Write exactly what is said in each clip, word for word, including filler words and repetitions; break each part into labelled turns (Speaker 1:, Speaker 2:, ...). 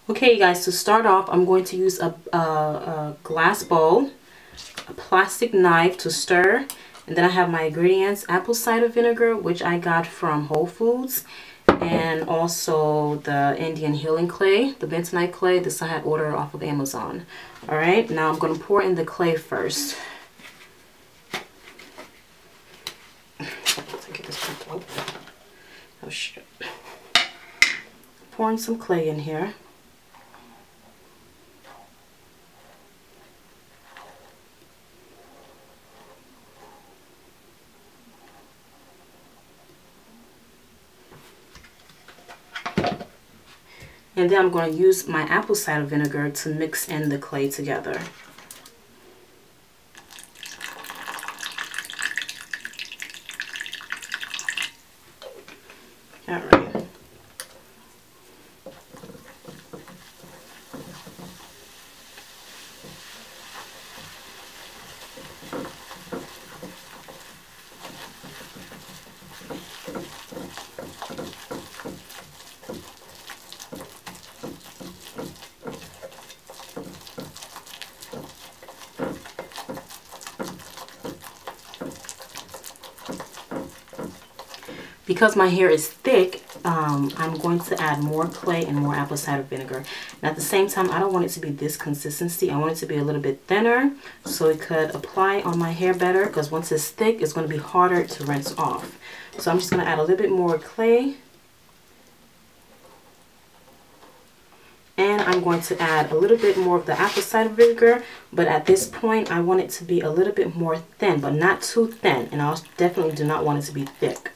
Speaker 1: Okay, you guys, to start off, I'm going to use a, a, a glass bowl, a plastic knife to stir, and then I have my ingredients: apple cider vinegar, which I got from Whole Foods, and also the Indian healing clay, the Bentonite clay. This I had ordered off of Amazon. All right, now I'm going to pour in the clay first. Oh shit! Pouring some clay in here. And then I'm going to use my apple cider vinegar to mix in the clay together. All right. Because my hair is thick, um, I'm going to add more clay and more apple cider vinegar. And at the same time, I don't want it to be this consistency. I want it to be a little bit thinner so it could apply on my hair better, because once it's thick, it's going to be harder to rinse off. So I'm just going to add a little bit more clay. And I'm going to add a little bit more of the apple cider vinegar, but at this point, I want it to be a little bit more thin, but not too thin. And I definitely do not want it to be thick.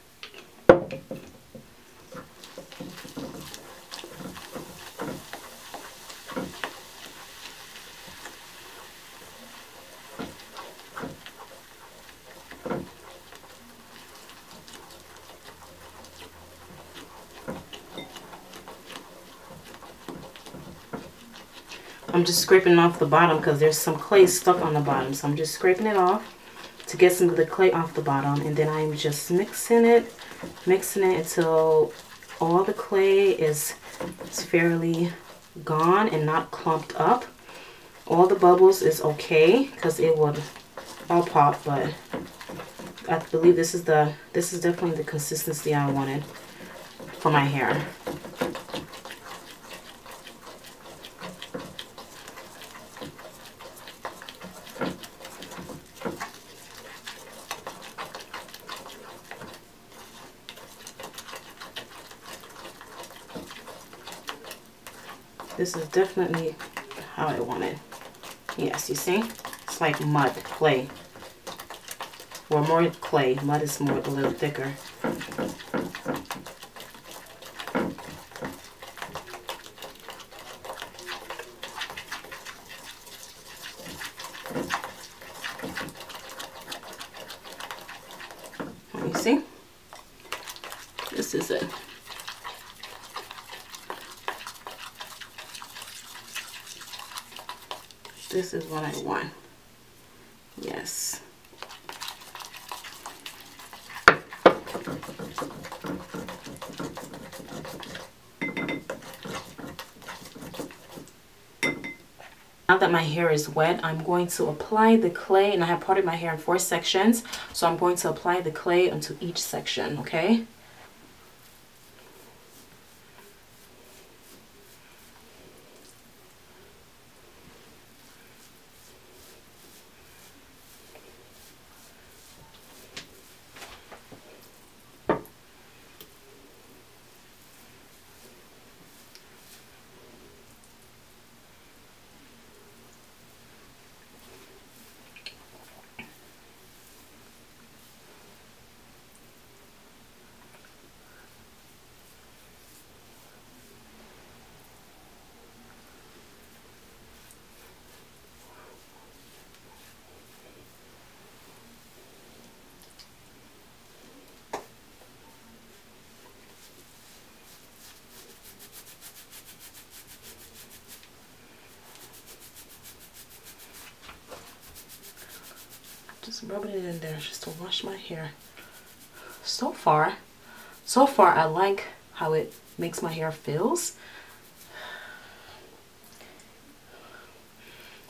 Speaker 1: I'm just scraping off the bottom because there's some clay stuck on the bottom. So I'm just scraping it off to get some of the clay off the bottom. And then I'm just mixing it, mixing it until all the clay is, is fairly gone and not clumped up. All the bubbles is okay because it would all pop, but I believe this is the this is definitely the consistency I wanted for my hair. This is definitely how I want it. Yes, you see? It's like mud, clay. Or more clay. Mud is more a little thicker. You see? This is it. This is what I want. Yes. Now that my hair is wet, I'm going to apply the clay, and I have parted my hair in four sections, so I'm going to apply the clay onto each section, okay? Just rubbing it in there just to wash my hair. So far, so far I like how it makes my hair feels.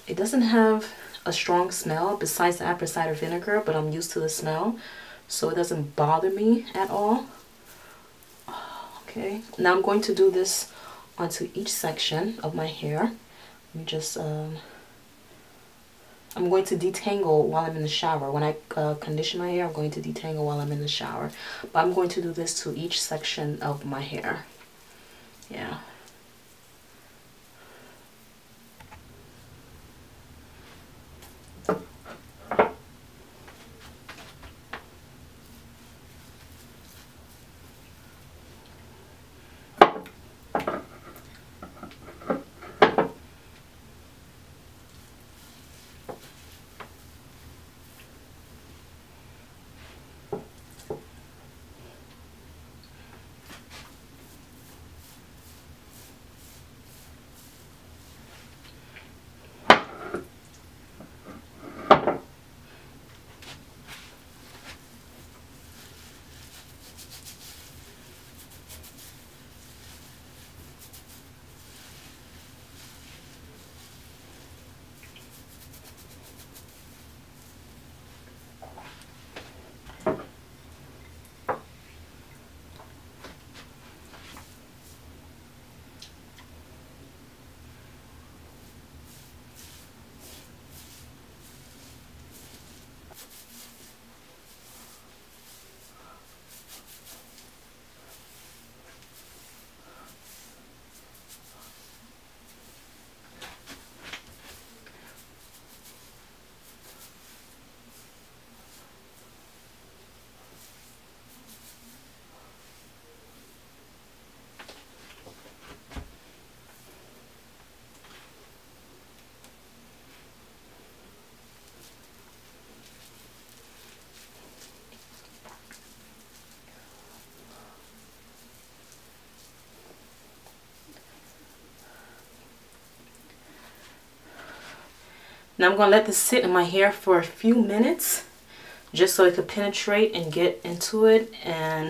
Speaker 1: It doesn't have a strong smell besides the apple cider vinegar, but I'm used to the smell, so it doesn't bother me at all. Okay, now I'm going to do this onto each section of my hair. Let me just, um, I'm going to detangle while I'm in the shower. When I uh, condition my hair, I'm going to detangle while I'm in the shower. But I'm going to do this to each section of my hair. Yeah. Now I'm going to let this sit in my hair for a few minutes just so it could penetrate and get into it and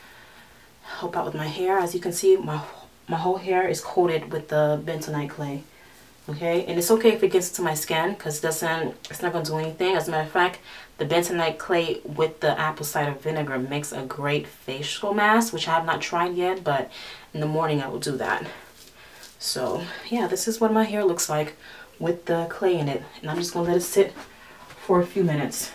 Speaker 1: help out with my hair. As you can see, my my whole hair is coated with the Bentonite Clay. Okay, and it's okay if it gets to my skin because it doesn't, it's not going to do anything. As a matter of fact, the Bentonite Clay with the apple cider vinegar makes a great facial mask, which I have not tried yet, but in the morning I will do that. So yeah, this is what my hair looks like with the clay in it, and I'm just gonna let it sit for a few minutes.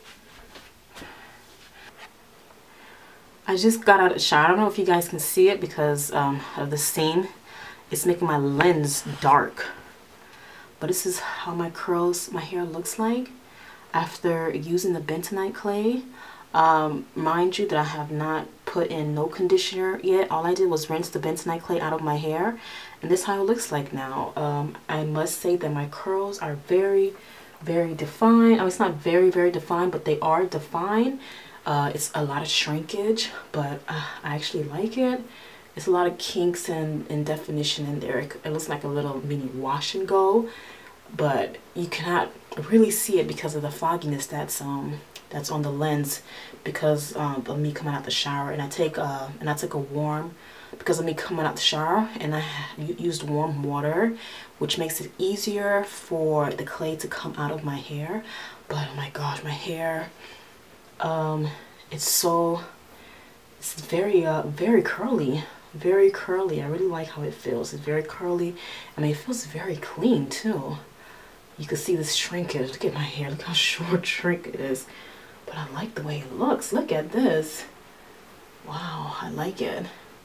Speaker 1: I just got out of the shower. I don't know if you guys can see it because um, of the steam. It's making my lens dark, but this is how my curls, my hair looks like after using the Bentonite Clay. Um, mind you that I have not put in no conditioner yet. All I did was rinse the Bentonite Clay out of my hair, and this is how it looks like now. Um, I must say that my curls are very, very defined. I mean, it's not very, very defined, but they are defined. Uh, it's a lot of shrinkage, but uh, I actually like it. It's a lot of kinks and, and definition in there. It, it looks like a little mini wash and go, but you cannot really see it because of the fogginess that's um that's on the lens because um, of me coming out the shower. And I take uh and I took a warm because of me coming out the shower, and I used warm water, which makes it easier for the clay to come out of my hair. But oh my gosh, my hair, um, it's so, it's very, uh, very curly, very curly. I really like how it feels. It's very curly. I mean, it feels very clean too. You can see this shrinkage. Look at my hair. Look how short shrink it is. But I like the way it looks. Look at this. Wow, I like it.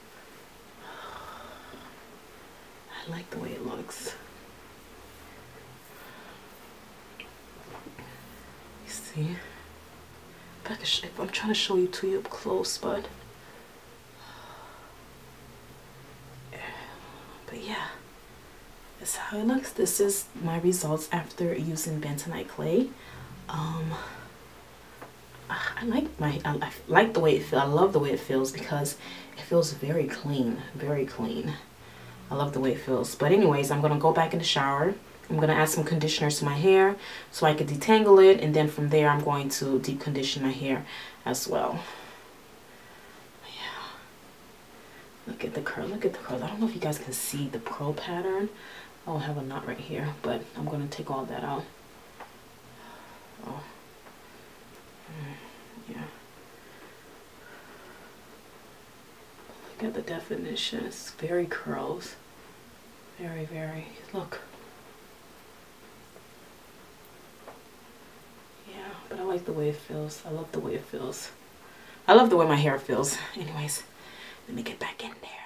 Speaker 1: I like the way it looks. You see? If, I could if I'm trying to show you to you up close, but but yeah, that's how it looks. This is my results after using Bentonite Clay. Um, I like my I, I like the way it feels. I love the way it feels because it feels very clean, very clean. I love the way it feels. But anyways, I'm gonna go back in the shower. I'm gonna add some conditioner to my hair so I can detangle it, and then from there I'm going to deep condition my hair as well. Yeah. Look at the curl. Look at the curls. I don't know if you guys can see the curl pattern, I'll have a knot right here, but I'm going to take all that out. Oh. Yeah. Look at the definition. It's very curls. Very, very. Look. Yeah, but I like the way it feels. I love the way it feels. I love the way my hair feels. Anyways, let me get back in there.